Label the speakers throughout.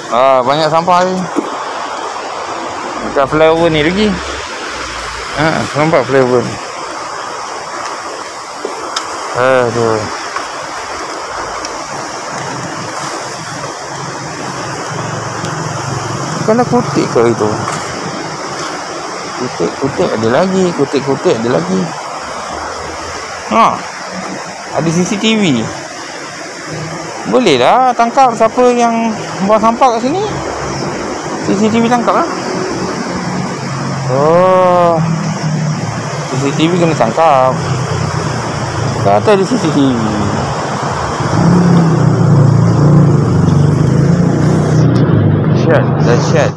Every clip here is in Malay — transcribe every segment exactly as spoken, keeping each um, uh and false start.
Speaker 1: Ah, banyak sampah ni. Dekat flyover ni lagi. Ha, nampak flyover ni. Aduh. Bukanlah kutik ke itu? Kutik-kutik ada lagi. Kutik-kutik ada lagi. Ha. Ada C C T V. Boleh lah tangkap siapa yang buang sampah kat sini. C C T V tangkap lah. Oh. C C T V kena tangkap. Kata ada C C T V. Dahsyat, dahsyat.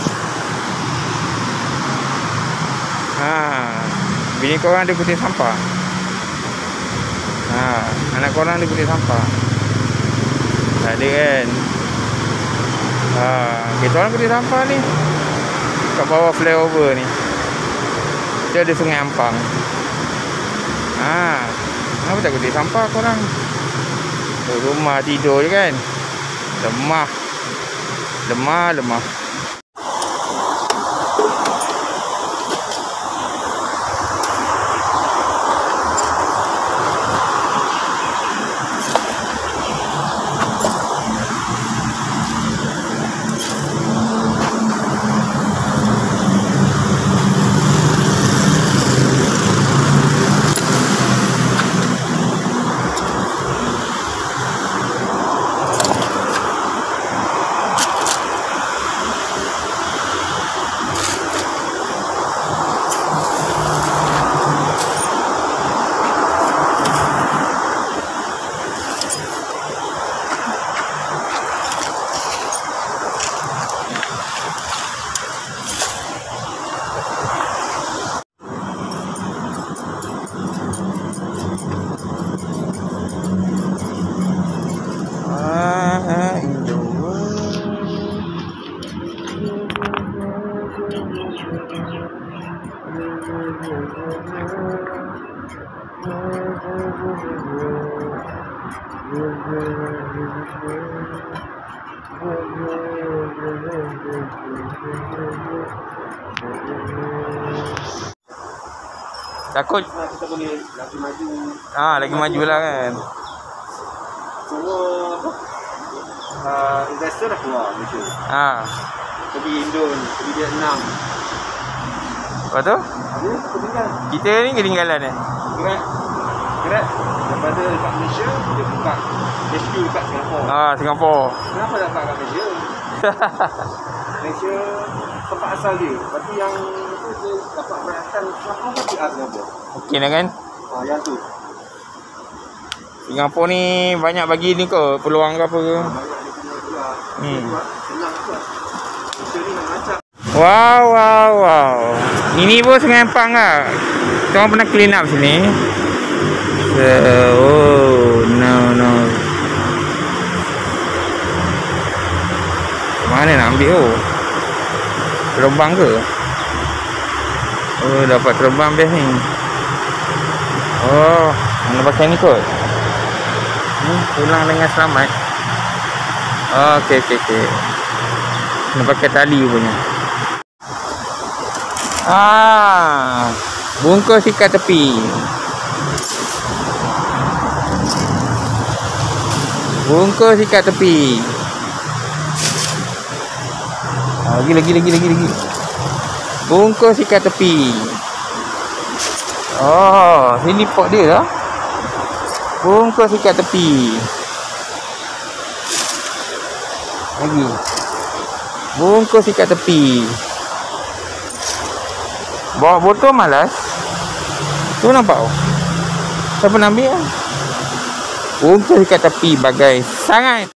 Speaker 1: Ha, bini korang ada kutip sampah. Ha, anak korang ada kutip sampah. Tak ada kan? Ha, kita orang kutip sampah ni kat bawah flyover ni. Dia ada Sungai Ampang. Ha, kenapa tak kutip sampah korang? Duduk rumah tidur je kan? Lemah. Lemah, lemah. Takut
Speaker 2: kita boleh lagi maju.
Speaker 1: Ah, lagi maju lah kan.
Speaker 2: Semua apa? Uh, investor dah keluar Malaysia.
Speaker 1: Ah.
Speaker 2: Pergi Indon, pergi Vietnam.
Speaker 1: Lepas tu?
Speaker 2: Habis ketinggalan.
Speaker 1: Kita ni ketinggalan eh.
Speaker 2: Grab. Grab daripada dekat Malaysia dia buka H Q dekat Singapura.
Speaker 1: Ah, Singapura.
Speaker 2: Kenapa tak letak kat Malaysia? Malaysia tempat asal dia. Lepas tu yang tu dia dapat meraihkan Singapura pun P R Singapura.
Speaker 1: Okey lah kan?
Speaker 2: Ah, yang tu.
Speaker 1: Singapura ni banyak bagi ni ke peluang ke apa ke?
Speaker 2: Banyak dia punya pula.
Speaker 1: Hmm.
Speaker 2: Senang juga. Malaysia ni nak macam.
Speaker 1: Wow, wow, wow. Ini pun Sungai Ampang lah. Kita orang pernah clean up sini. So, oh, no, no. Mana nak ambil tu? Oh? Terbang ke? Oh, dapat terbang best ni. Oh, mana pakai ni kot? Ni pulang dengan selamat. Oh, okey, okey, okey. Kena pakai tali punya. Ah, bungkus ikat tepi. Bungkus ikat tepi. Ah, lagi, lagi, lagi, lagi, lagi. Bungkus ikat tepi. Oh, sini pot dia lah. Bungkus ikat tepi. Lagi. Bungkus ikat tepi. Bawa botol malas. Tu nampak oh. Siapa nak ambil? Bungkus ikat tepi bagai sangat.